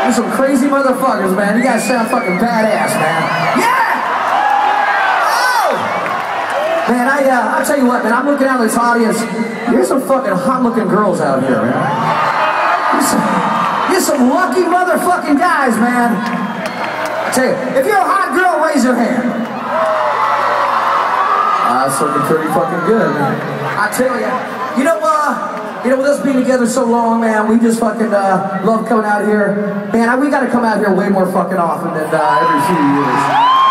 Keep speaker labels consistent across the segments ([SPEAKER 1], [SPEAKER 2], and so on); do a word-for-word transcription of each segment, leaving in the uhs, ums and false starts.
[SPEAKER 1] You're some crazy motherfuckers, man. You guys sound fucking badass, man. Yeah! Oh! Man, I, uh, I'll tell you what, man, I'm looking out at this audience. There's some fucking hot-looking girls out here, man. You're some, you're some lucky motherfucking guys, man. I tell you, if you're a hot girl, raise your hand. Uh, that's looking pretty fucking good, man. I tell you, you know, uh, you know, with us being together so long, man, we just fucking uh, love coming out here. Man, I, we got to come out here way more fucking often than uh, every few years.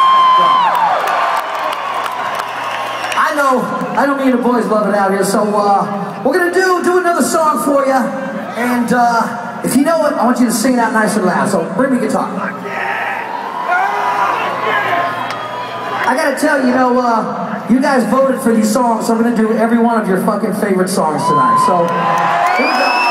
[SPEAKER 1] I know, I know me and the boys love it out here, so uh, we're gonna do do another song for you, and uh, if you know it, I want you to sing it out nice and loud. So bring me guitar. I gotta tell you, you know, uh, you guys voted for these songs, so I'm gonna do every one of your fucking favorite songs tonight. So here we go.